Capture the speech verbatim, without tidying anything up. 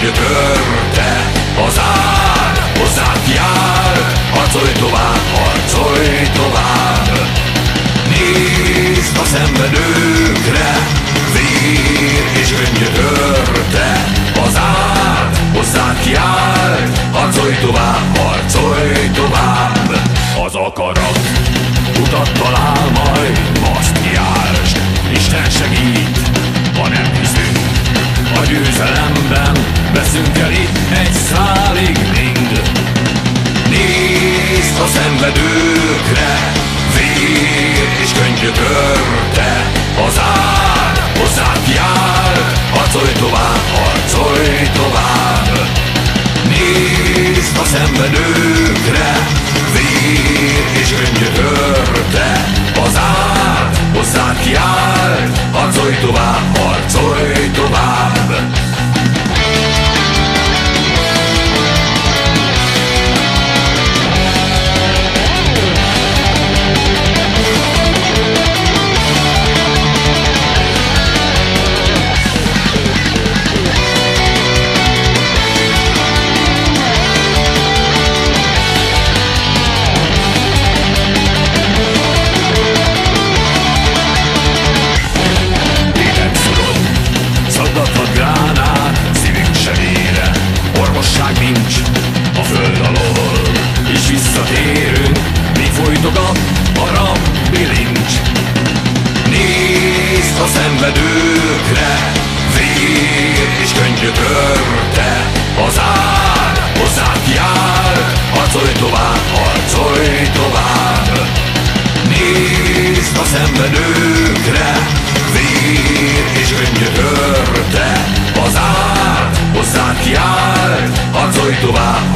törte az ár, hozzád jár. Harcolj tovább, harcolj tovább. Nézd a szenvedőkre, vér és könnyű törte az ár, hozzád jár. Harcolj tovább, harcolj tovább. Az akarat utat talál, majd azt járst. Isten segít, ha nem hiszünk a győzelemben, veszünk el itt egy szálig mind. Nézd a szenvedőkre, vér és könnyű törte az ár, hozzád jár. Harcolj tovább, harcolj tovább. Nézd a szenvedőkre, vér és könnyű törte az ár, hozzád jár. Harcolj tovább, harcolj tovább. Nincs a föld alól, és visszatérünk, míg folytogat a rabbi lincs. Nézd a szenvedőkre, vér és könnyű törte az ár, hozzád jár. Harcolj tovább, harcolj tovább. Nézd a szenvedőkre, vér és könnyű törte az ár, hozzád jár. Harcolj tovább,